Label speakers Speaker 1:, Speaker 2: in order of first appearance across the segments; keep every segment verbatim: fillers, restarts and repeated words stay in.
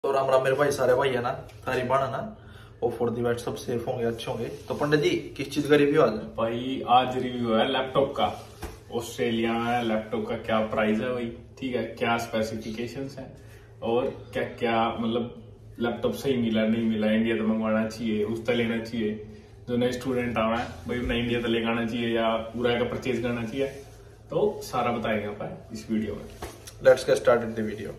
Speaker 1: तो राम राम मेरे भाई, सारे भाई है ना, तारी बाणा ना और फोर दी बैट सब सेफ होंगे, अच्छे होंगे। तो पंडित जी किस चीज का रिव्यू आज?
Speaker 2: भाई आज रिव्यू है लैपटॉप का। ऑस्ट्रेलिया में लैपटॉप का क्या प्राइस है भाई, ठीक है, क्या स्पेसिफिकेशंस है और क्या क्या मतलब लैपटॉप सही मिला नहीं मिला, इंडिया तो मंगवाना चाहिए, उस तरह लेना चाहिए। जो नए स्टूडेंट आ रहा है भाई उन्हें इंडिया तो लेकर आना चाहिए या पूरा का परचेज करना चाहिए, तो सारा बताएंगे आप इस वीडियो में।
Speaker 1: Let's get started the video.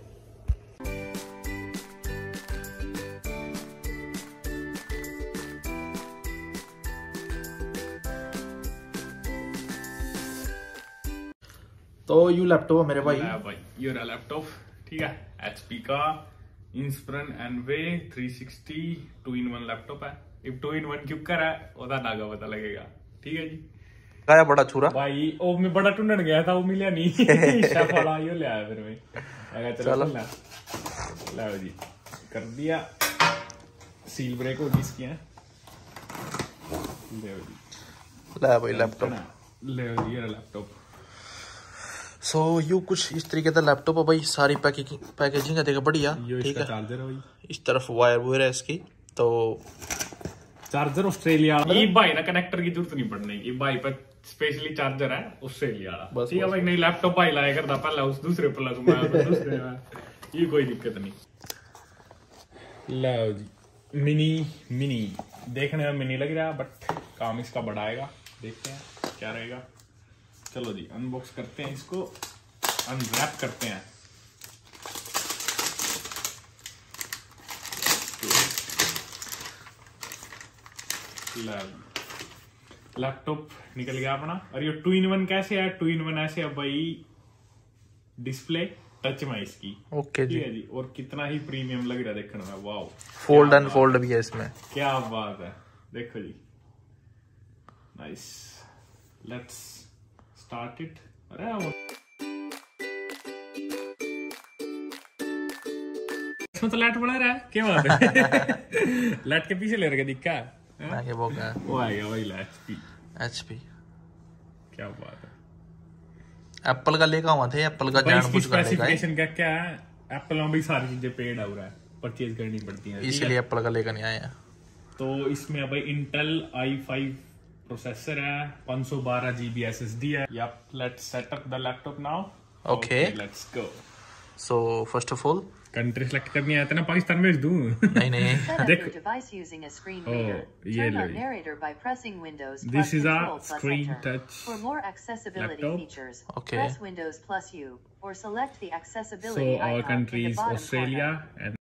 Speaker 1: तो यू लैपटॉप मेरे भाई
Speaker 2: भाई ये रहा लैपटॉप, ठीक है, एचपी का Inspiron envy three sixty two in one laptop है। अब टू इन वन क्यों करा है ओदा नागा पता लगेगा, ठीक है जी।
Speaker 1: गाया बड़ा छुरा
Speaker 2: भाई ओ मैं बड़ा ढूंढन गया था, वो मिला नहीं शेफ वाला यो ले आया, फिर मैं लगा चलो ला लाओ जी, कर दिया, सील ब्रेक होगी इसकी है, ले जी
Speaker 1: ले भाई लैपटॉप,
Speaker 2: ले जी ये लैपटॉप।
Speaker 1: सो so, यू कुछ इस तरीके का लैपटॉप है भाई, सारी पैकेजिंग पैकेजिंग है देखा बढ़िया, ठीक है।
Speaker 2: चार्जर है भाई,
Speaker 1: इस तरफ वायर वायर है इसकी, तो
Speaker 2: चार्जर ऑस्ट्रेलिया ये भाई ना कनेक्टर की जरूरत नहीं पड़ने की, भाई पर स्पेशली चार्जर है ऑस्ट्रेलिया, ठीक है भाई। नहीं लैपटॉप भाई लाया करता पहला उस दूसरे प्लस में दूसरे में, ये कोई दिक्कत नहीं। लो जी मिनी मिनी देखने में मिनी लग रहा है बट काम इसका बड़ा आएगा, देखते हैं क्या रहेगा। चलो जी अनबॉक्स करते हैं इसको, अनरैप करते हैं। लैपटॉप निकल गया अपना। और ये टू इन वन कैसे है? टू इन वन ऐसे है भाई, डिस्प्ले टच में इसकी,
Speaker 1: ओके जी,
Speaker 2: ठीक है जी। और कितना ही प्रीमियम लग रहा है देखने में, वाओ।
Speaker 1: फोल्ड एंड फोल्ड भी है इसमें,
Speaker 2: क्या बात है, देखो जी, नाइस। Let's start it. अरे इसमें तो लाइट बढ़ा रहा है, क्या बात है लाइट के पीछे ले रखे दिखा
Speaker 1: है वो क्या
Speaker 2: वो आएगा भाई एचपी
Speaker 1: एचपी,
Speaker 2: क्या बात है।
Speaker 1: एप्पल का लेकर हुआ थे, एप्पल का जानबूझ कर लेगा।
Speaker 2: स्पेसिफिकेशन का क्या है, एप्पल में भी सारी चीजें पेड हो रहा है, परचेज करनी पड़ती है,
Speaker 1: इसलिए एप्पल का लेकर नहीं आया।
Speaker 2: तो इसमें भाई इंटेल आई फाइव प्रोसेसर है, पाँच सौ बारह जीबी एसएसडी है। Yup, let's set up the laptop now.
Speaker 1: Okay
Speaker 2: let's go.
Speaker 1: So first of all
Speaker 2: country select करनी है ना, पाकिस्तान भेज दूं?
Speaker 1: नहीं नहीं
Speaker 2: देखो ये लो, this is a screen touch laptop.
Speaker 1: Okay,
Speaker 2: so our country is Australia and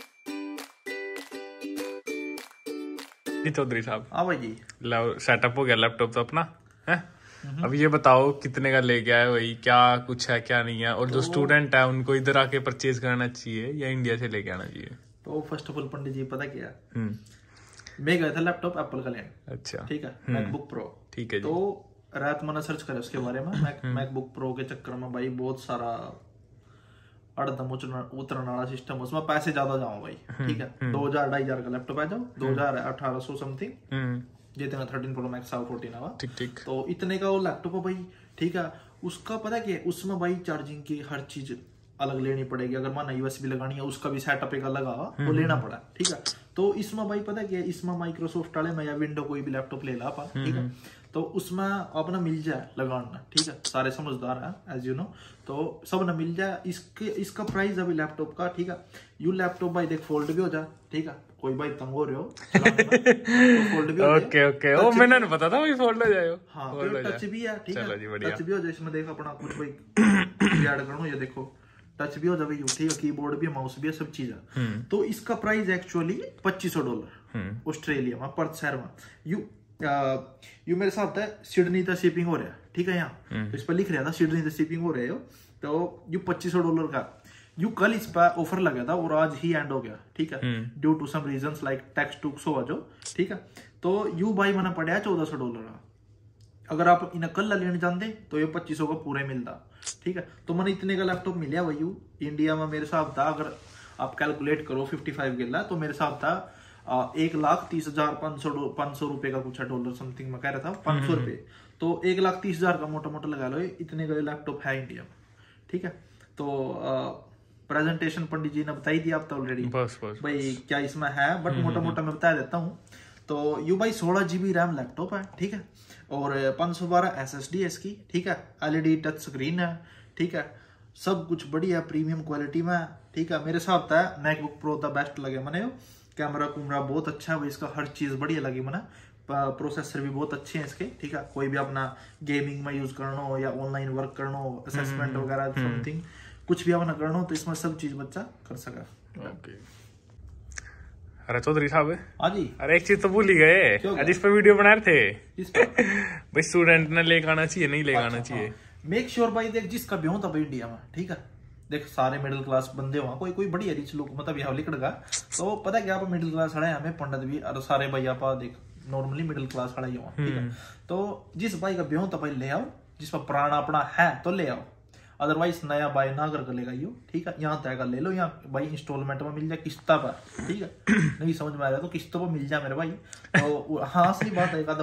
Speaker 2: Chaudhary साहब।
Speaker 1: हाँ भाई जी,
Speaker 2: सेटअप हो गया लैपटॉप तो अपना है। अब ये बताओ कितने का ले गया है भाई, क्या कुछ है क्या नहीं है, और जो स्टूडेंट है उनको इधर आके परचेज करना चाहिए या इंडिया से लेके आना चाहिए?
Speaker 1: तो first of all Pandit ji पता क्या, मैं गया था लैपटॉप एप्पल का लेने,
Speaker 2: अच्छा
Speaker 1: ठीक है, मैकबुक प्रो,
Speaker 2: ठीक है जी।
Speaker 1: तो रात मैंने सर्च करा उसके बारे में, मैक मैकबुक प्रो के चक्कर में भाई बहुत सारा अड़दम उतरने वाला सिस्टम, उसमें पैसे ज्यादा जाओ भाई, ठीक है। दो हजार ढाई हजार का लैपटॉप आ जाओ, दो हजार अठारह सौ समथिंग जितना थर्टीन प्रो मैक्स आओ फोर्टीन आवा,
Speaker 2: ठीक ठीक,
Speaker 1: तो इतने का वो लैपटॉप है भाई, ठीक है। उसका पता क्या है, उसमें भाई चार्जिंग की हर चीज अलग लेनी पड़ेगी, अगर माना यूएसबी लगानी है उसका भी सेटअप एक अलग आवा, वो लेना पड़ा, ठीक है। तो इसमें भाई पता क्या है, इसमें माइक्रोसॉफ्ट वाले में या विंडो कोई भी लैपटॉप ले ला पा, ठीक है, तो उसमें अपना मिल जाए लगाना, ठीक है, सारे समझदार है एज यू नो, तो सब ना मिल जाए। इसके इसका प्राइस अभी लैपटॉप का, ठीक है, यू लैपटॉप भाई देख फोल्ड भी हो जाए, ठीक है, कोई भाई तंग हो रहे हो तो फोल्ड भी हो जाए,
Speaker 2: ओके ओके, ओ मैंने नहीं पता था भाई फोल्ड हो जाए।
Speaker 1: हाँ तो टच भी है, ठीक है, टच भी हो जाए इसमें, देख अपना कुछ भाई ऐड करो ये देखो, टच भी हो जाए, ठीक है, कीबोर्ड भी है, माउस भी है, सब चीज है। तो इसका प्राइस एक्चुअली पच्चीस सौ डॉलर ऑस्ट्रेलिया में पर शहर में। यू यू मेरे साथ है सिडनी तक शिपिंग हो रहा है, ठीक है, यहाँ तो इस पर लिख रहा था सिडनी तक शिपिंग हो रहे हो, तो यू पच्चीस सौ डॉलर का यू कल इस पर ऑफर लगा था और आज ही एंड हो गया, ठीक है, due to some reasons like tax टूक्स हो जो, ठीक है। तो यू भाई मैंने पड़ा चौदह सौ डॉलर का, अगर आप इन्हें कल लेने जानते तो ये पच्चीस सौ का पूरे मिलता, ठीक है। तो मैंने इतने का लैपटॉप मिला भाई यू इंडिया में, मेरे साथ था, अगर आप कैलकुलेट करो फिफ्टी फाइव गिला, तो मेरे साथ था एक लाख तीस हजार पाँच सौ पाँच सौ रुपए का कुछ है, डॉलर समथिंग में कह रहा था, पाँच सौ रुपए, तो एक लाख तीस हजार का मोटा मोटा लगा लो, इतने का लैपटॉप है इंडिया में, ठीक है। तो प्रेजेंटेशन पंडित जी ने बताई दी आप तो ऑलरेडी,
Speaker 2: बस बस
Speaker 1: भाई क्या इसमें है, बट मोटा मोटा मैं बता देता हूँ। तो यू भाई सोलह जीबी रैम लैपटॉप है, ठीक है, और पाँच सौ बारह एस एस डी है इसकी, ठीक है, एलईडी टच स्क्रीन है, ठीक है, सब कुछ बढ़िया प्रीमियम क्वालिटी में, ठीक है। मेरे हिसाब से मैकबुक प्रो द बेस्ट लगे मने, कैमरा कुमरा बहुत अच्छा है इसका, हर चीज बढ़िया लगी मना, प्रोसेसर भी बहुत अच्छे हैं इसके, ठीक है। कोई भी अपना गेमिंग में यूज करना हो या ऑनलाइन वर्क करना हो, असेसमेंट वगैरह समथिंग कुछ भी अपना करना हो तो इसमें सब चीज बच्चा कर सका।
Speaker 2: ओके। अरे चौधरी साहब,
Speaker 1: हाँ जी,
Speaker 2: अरे एक चीज तो भूल ही गए, आज इस पे वीडियो बना रहे थे भाई, स्टूडेंट ने लेकर आना चाहिए नहीं लेकर आना चाहिए।
Speaker 1: मेक श्योर भाई, देख जिसका भी हो तब इंडिया में, ठीक है, देख सारे मिडिल क्लास बंदे वहां, कोई कोई बढ़िया रिच लोग मतलब यहाँ लिखड़गा, तो पता क्या आप मिडिल क्लास खड़ा है, हमें पंडित भी और सारे भाई आप देख नॉर्मली मिडिल क्लास खड़ा ही हुआ, ठीक है। तो जिस भाई का ब्यों तो भाई ले आओ, जिस पर पुराना अपना है तो ले आओ, अदरवाइज नया बाय ना कर लेगा यो, ठीक है। यहाँ तय कर ले लो, यहाँ भाई इंस्टॉलमेंट में मिल जाए, किस्ता पर, ठीक है, नहीं समझ में आ रहा तो किस्तों पर मिल जाए मेरे भाई। तो हाँ असली बात है,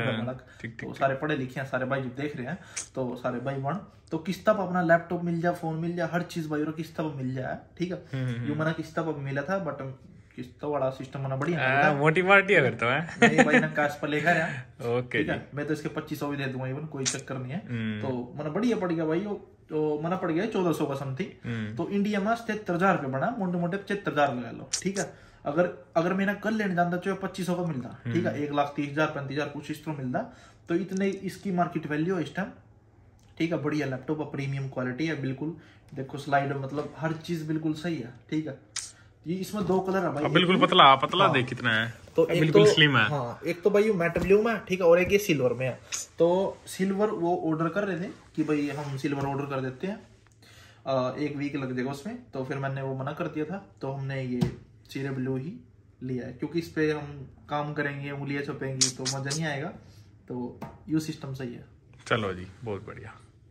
Speaker 1: तो सारे पढ़े लिखे हैं सारे भाई जो देख रहे हैं, तो सारे भाई बन तो किस्ता पर अपना लैपटॉप मिल जाए, फोन मिल जाए, हर चीज भाई किस्ता पर मिल जाए, ठीक है। यू मैंने किस्ता पर मिला था, बट किस्ता वाला सिस्टम मना बढ़िया
Speaker 2: मोटी पार्टी है फिर तो है
Speaker 1: नहीं भाई ना, कैश पर लेकर आया,
Speaker 2: ओके
Speaker 1: ठीक है। मैं तो इसके पच्चीस सौ भी दे दूंगा, इवन कोई चक्कर नहीं है। तो मना बढ़िया पड़ गया भाई, तो मना पड़ गया चौदह सौ का समथिंग, तो इंडिया में सत्तर हजार रुपये बना, मोटे मोटे पचहत्तर हजार लगा लो, ठीक है। अगर अगर मैंने कल लेने जाता तो पच्चीस सौ का मिलता, ठीक है, एक लाख तीस हजार पैंतीस हजार कुछ इस तरह मिलता, तो इतने इसकी मार्केट वैल्यू है इस टाइम, ठीक है। बढ़िया लैपटॉप है, प्रीमियम क्वालिटी है बिल्कुल, देखो स्लाइड मतलब हर चीज बिल्कुल सही है, ठीक है। ये इसमें दो कलर है भाई,
Speaker 2: बिल्कुल पतला पतला, देख कितना है,
Speaker 1: तो
Speaker 2: बिल्कुल स्लिम है,
Speaker 1: हाँ, एक तो भाई मैट ब्लू में, ठीक है, और एक ये सिल्वर में है। तो सिल्वर वो ऑर्डर कर रहे थे कि भाई हम सिल्वर ऑर्डर कर देते हैं, आ, एक वीक लग जाएगा उसमें, तो फिर मैंने वो मना कर दिया था, तो हमने ये सीरे ब्लू ही लिया है, क्योंकि इस पे हम काम करेंगे, उंगलियां छपेंगी तो मजा नहीं आएगा, तो यू सिस्टम सही है।
Speaker 2: चलो जी, बहुत बढ़िया।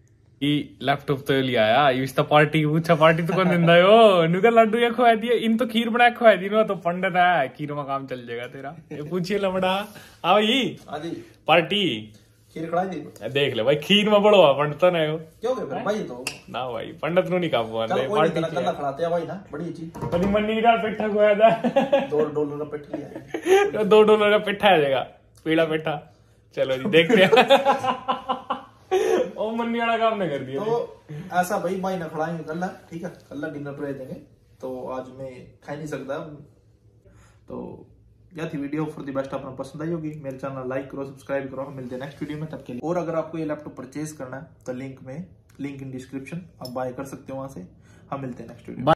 Speaker 2: लैपटॉप तो लिया आया, इसका पार्टी पूछा, पार्टी तो कौन दिंदा हो, नुका लड्डू या खुआ दिए, इन तो खीर बना खुआ दी ना, तो पंडित है, खीर में काम चल जाएगा तेरा। ये पूछिए लमड़ा, आओ ये पार्टी
Speaker 1: खीर खिला दी,
Speaker 2: देख ले भाई, खीर में बड़ो पंडित तो नहीं हो,
Speaker 1: क्यों भाई, तो
Speaker 2: ना भाई पंडित नु नहीं काम हुआ,
Speaker 1: पार्टी कल्ला खिलाते हैं भाई ना, बड़ी चीज।
Speaker 2: कभी मन्नी का पेठा खुआ था,
Speaker 1: दो डॉलर का पेठा लिया,
Speaker 2: दो डॉलर का पेठा आ जाएगा, पीला पेठा। चलो जी, देख रहे ओ मन्नी वाला काम नहीं कर दिया,
Speaker 1: तो ऐसा भाई भाई ना खिलाएंगे कल, ठीक है, कल डिनर पर देंगे, तो आज मैं खा नहीं सकता। तो यह थी वीडियो, फॉर द बेस्ट, अपना पसंद आई होगी, मेरे चैनल लाइक करो, सब्सक्राइब करो, हम मिलते हैं नेक्स्ट वीडियो में, तब के लिए। और अगर आपको ये लैपटॉप परचेज करना है तो लिंक में लिंक इन डिस्क्रिप्शन, आप बाय कर सकते हो वहां से। हम मिलते हैं नेक्स्ट वीडियो।